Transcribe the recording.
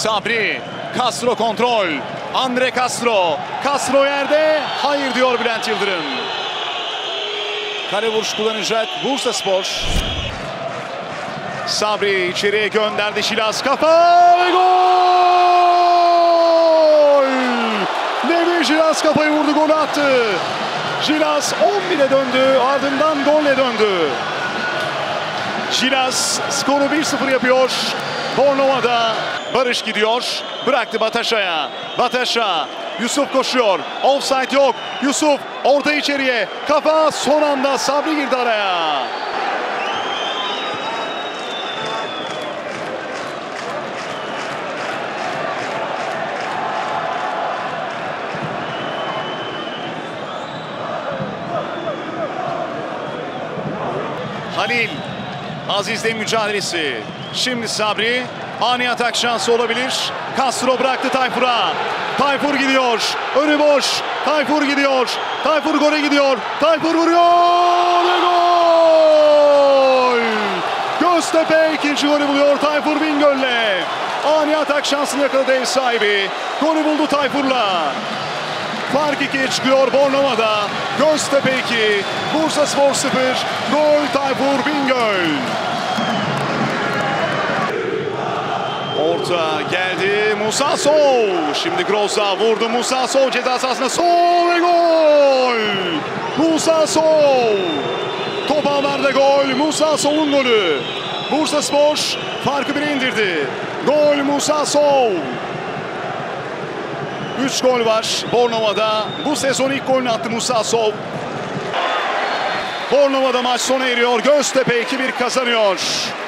Sabri. Castro kontrol. Andre Castro. Castro yerde. Hayır diyor Bülent Yıldırım. Kale vuruş kullanacak Bursaspor. Sabri içeriye gönderdi. Şilas kafa ve gol! Levi Şilas kafayı vurdu, gol attı. Şilas 11'e döndü, ardından golle döndü. Şilas skoru 1-0 yapıyor. Bornova'da Barış gidiyor. Bıraktı Bataşa'ya. Bataşa. Yusuf koşuyor. Offside yok. Yusuf orta içeriye. Kafa, son anda Sabri girdi araya. Halil. Aziz'le mücadelesi. Şimdi Sabri. Ani atak şansı olabilir. Castro bıraktı Tayfur'a. Tayfur gidiyor. Önü boş. Tayfur gidiyor. Tayfur gole gidiyor. Tayfur vuruyor ve gol! Göztepe ikinci golü buluyor Tayfur Bingöl'le. Ani atak şansını yakaladı ev sahibi. Golü buldu Tayfur'la. Fark 2'ye çıkıyor Bornova'da. Göztepe 2, Bursaspor 0. Gol Tayfur Bingöl. Orta geldi. Musa Sow. Şimdi Groza vurdu. Musa Sow ceza sahasına. Sow ve gol. Musa Sow. Top ağlarda gol. Musa Sow'un golü. Bursaspor farkı 1'e indirdi. Gol Musa Sow. 3 gol var Bornova'da. Bu sezon ilk golünü attı Musa Sow. Bornova'da maç sona eriyor. Göztepe 2-1 kazanıyor.